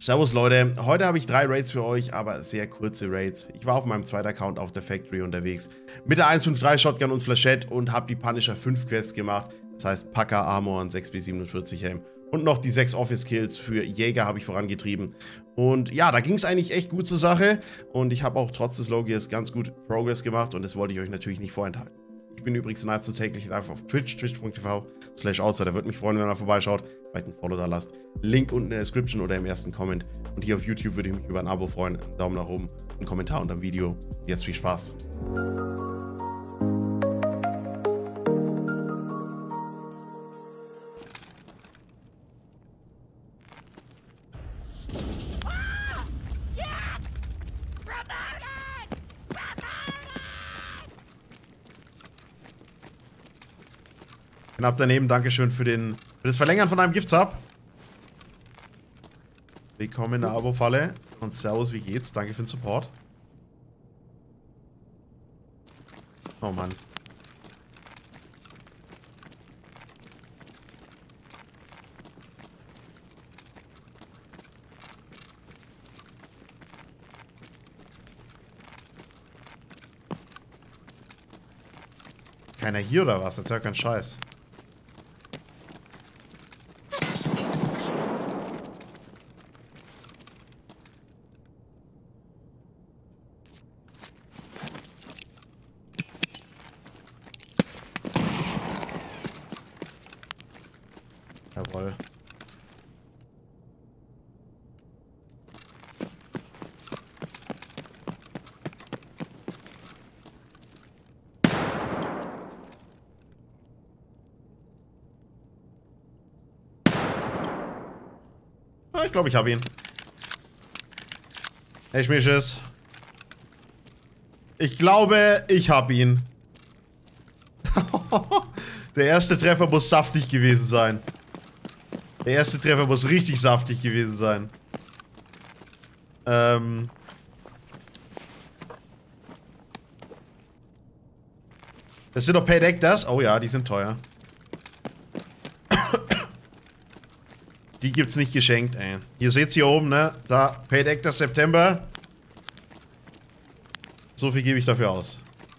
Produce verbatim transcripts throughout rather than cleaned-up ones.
Servus Leute, heute habe ich drei Raids für euch, aber sehr kurze Raids. Ich war auf meinem zweiten Account auf der Factory unterwegs mit der eins fünf drei Shotgun und Flechette und habe die Punisher fünf Quests gemacht. Das heißt Packer, Armor und sechs B siebenundvierzig Helm. Und noch die sechs Office Kills für Jäger habe ich vorangetrieben. Und ja, da ging es eigentlich echt gut zur Sache. Und ich habe auch trotz des Low-Gears ganz gut Progress gemacht und das wollte ich euch natürlich nicht vorenthalten. Ich bin übrigens nahezu täglich live auf Twitch, twitch punkt t v slash outsider. Würde mich freuen, wenn ihr vorbeischaut, vielleicht ein Follow da lasst. Link unten in der Description oder im ersten Comment. Und hier auf YouTube würde ich mich über ein Abo freuen, einen Daumen nach oben, einen Kommentar unter dem Video. Jetzt viel Spaß. Knapp daneben, Dankeschön für, den, für das Verlängern von einem Gift-Sub. Willkommen in der Abo-Falle. Und servus, wie geht's? Danke für den Support. Oh Mann. Keiner hier oder was? Erzähl keinen Scheiß. Jawohl. Ah, ich glaube, ich habe ihn. Hey, Schmisches. Ich glaube, ich habe ihn. Der erste Treffer muss saftig gewesen sein. Der erste Treffer muss richtig saftig gewesen sein. Ähm. Das sind doch Paid Actors. Oh ja, die sind teuer. Die gibt's nicht geschenkt, ey. Ihr seht's hier oben, ne? Da, Paid Actors September. So viel gebe ich dafür aus.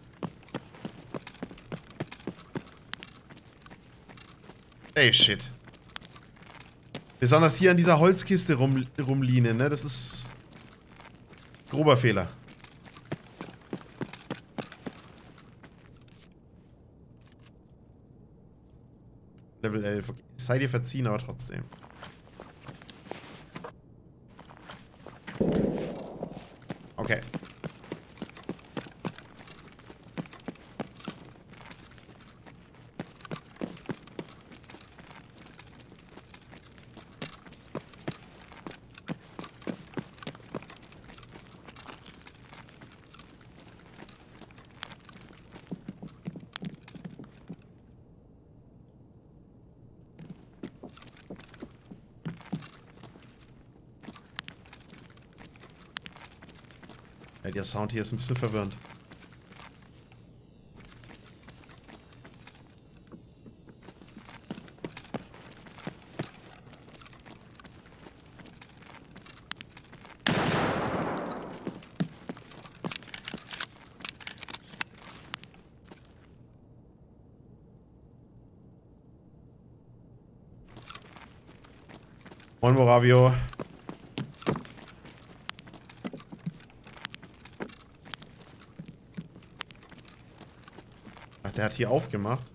Ey, shit. Besonders hier an dieser Holzkiste rum, rumlehnen, ne? Das ist grober Fehler. Level elf. Okay. Seid ihr verziehen, aber trotzdem. Okay. Ja, der Sound hier ist ein bisschen verwirrend. Moin Moravio. Ach, der hat hier aufgemacht.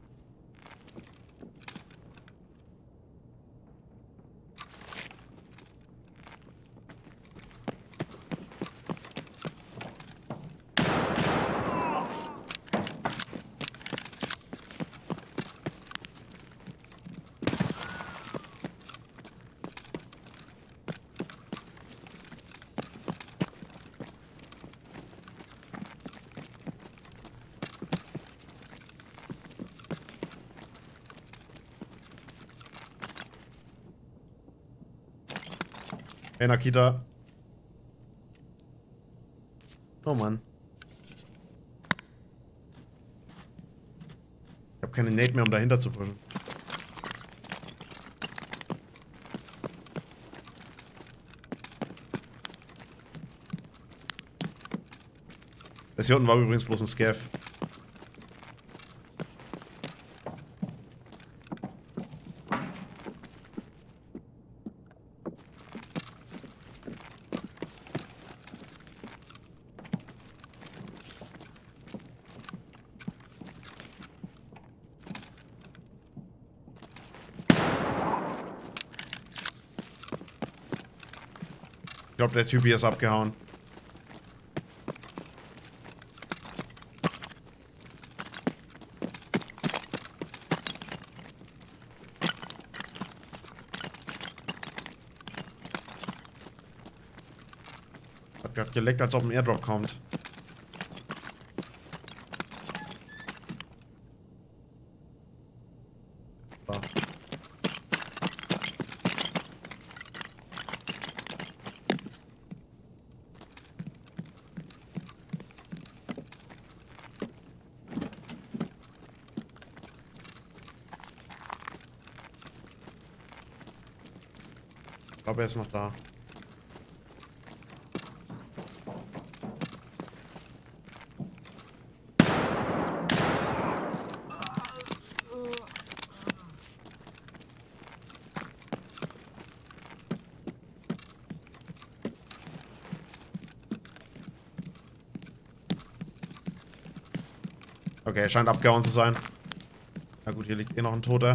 Hey Nakita. Oh Mann. Ich habe keine Nate mehr, um dahinter zu pushen. Das hier unten war übrigens bloß ein Scav. Ich glaube, der Typ hier ist abgehauen. Hat gerade geleckt, als ob ein Airdrop kommt. Da. Ich glaube, er ist noch da. Okay, er scheint abgehauen zu sein. Na gut, hier liegt eh noch ein Toter.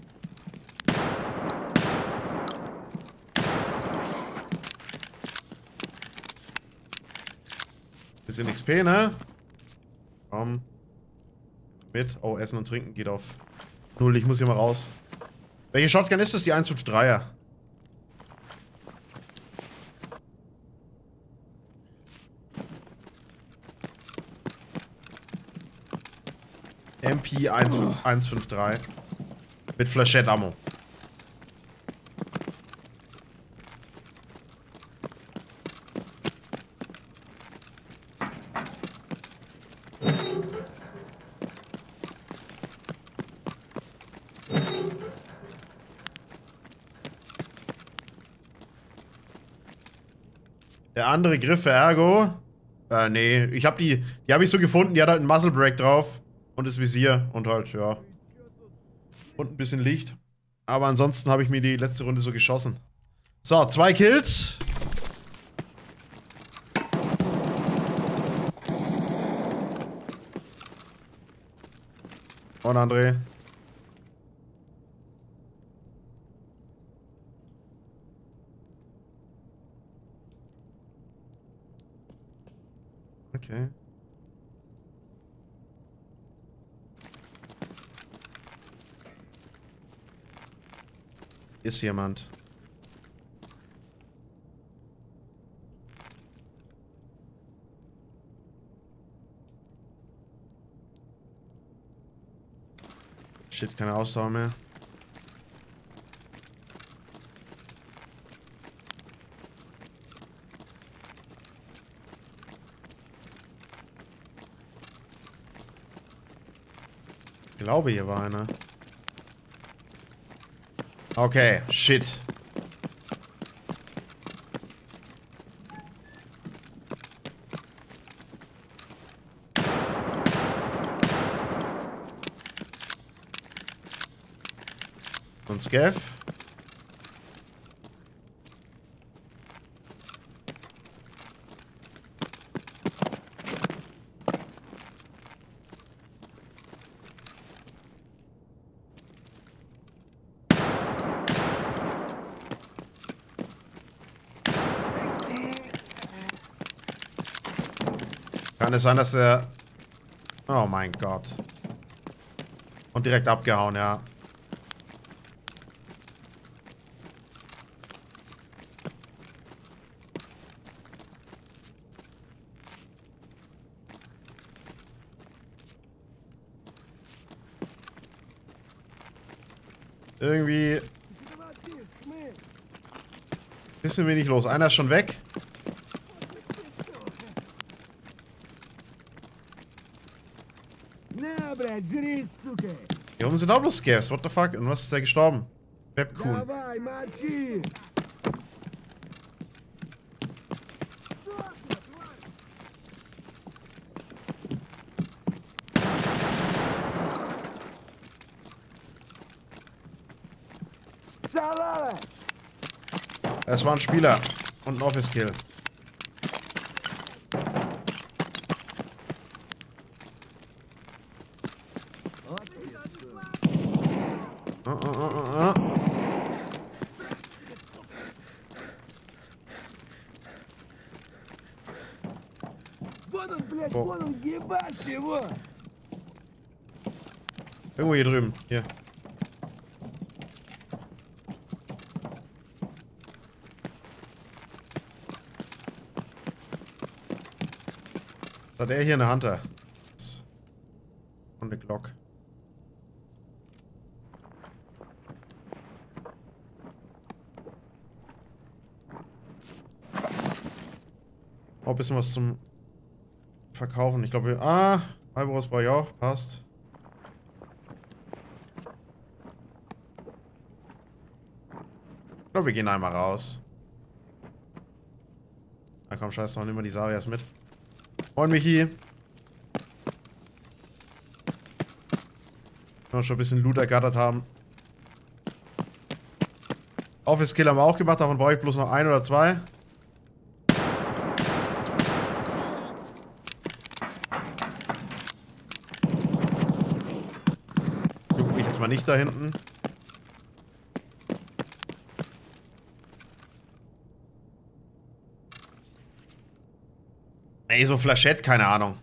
Bisschen X P, ne? Komm. Mit. Oh, Essen und Trinken geht auf null. Ich muss hier mal raus. Welche Shotgun ist das? Die eins fünf dreier. M P eins fünf drei. Mit Flechette-Ammo. Der andere Griffe, ergo. Äh, nee. Ich hab die. Die habe ich so gefunden. Die hat halt einen Muzzle Brake drauf. Und das Visier. Und halt, ja. Und ein bisschen Licht. Aber ansonsten habe ich mir die letzte Runde so geschossen. So, zwei Kills. Und André. Okay. Ist jemand. Shit, keine Ausdauer mehr. Ich glaube, hier war einer. Okay, shit. Und Scav. Kann es sein, dass der... Oh mein Gott. Und direkt abgehauen, ja. Irgendwie... Bisschen wenig los. Einer ist schon weg. Hier oben sind auch bloß Scavs. What the fuck? Und was ist der gestorben? Webkuhn. Es war ein Spieler. Und ein Office-Kill. Oh, oh, oh, oh, oh. Oh. Irgendwo hier drüben. Hier. Hat er hier eine Hunter? Und eine Glock. Oh, ein bisschen was zum Verkaufen. Ich glaube, ah, Halbros brauche ich auch. Passt. Ich glaube, wir gehen einmal raus. Na komm, scheiß doch, nimm mal die Sarias mit. Moin, Michi. Wenn wir schon ein bisschen Loot ergattert haben. Office-Kill haben wir auch gemacht, davon brauche ich bloß noch ein oder zwei. Guck mich jetzt mal nicht da hinten. Ey, so Flashette, keine Ahnung.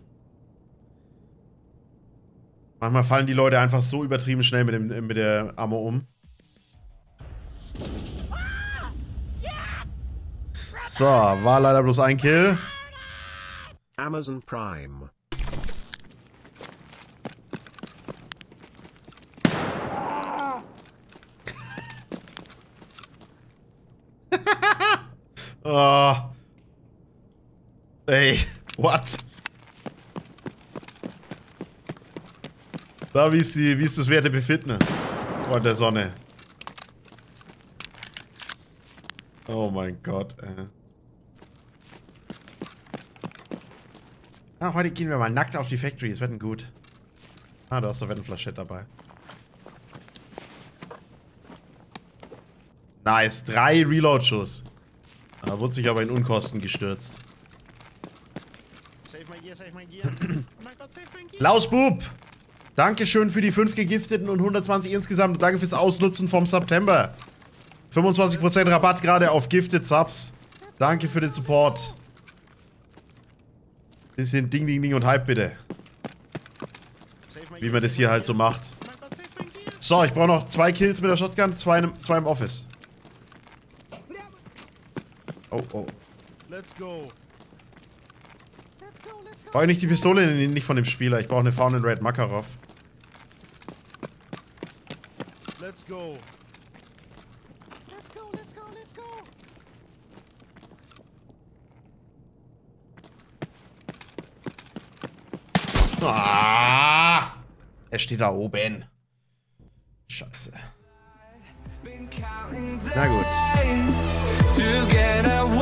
Manchmal fallen die Leute einfach so übertrieben schnell mit, dem, mit der Ammo um. So, war leider bloß ein Kill. Amazon Prime. Oh. Ey, what? Da, wie ist, die, wie ist das Wertebefinden? Freund der Sonne. Oh mein Gott, ey. Ah, heute gehen wir mal nackt auf die Factory. Es wird ein gut. Ah, du hast doch ein Flashett dabei. Nice. Drei Reload-Schuss. Da wurde sich aber in Unkosten gestürzt. Save my gear, save my gear. Oh mein Gott, save my gear. Lausbub! Dankeschön für die fünf Gegifteten und hundertzwanzig insgesamt. Und danke fürs Ausnutzen vom September. fünfundzwanzig Prozent Rabatt gerade auf Gifted Subs. Danke für den Support. Bisschen Ding, Ding, Ding und Hype bitte. Wie man das hier halt so macht. So, ich brauche noch zwei Kills mit der Shotgun, zwei, in, zwei im Office. Oh, oh. Let's go. Brauche ich nicht die Pistole, nicht von dem Spieler. Ich brauche eine Found in Red Makarov. Let's go. Let's go, let's go, let's go. Ah! Er steht da oben. Scheiße. Na gut.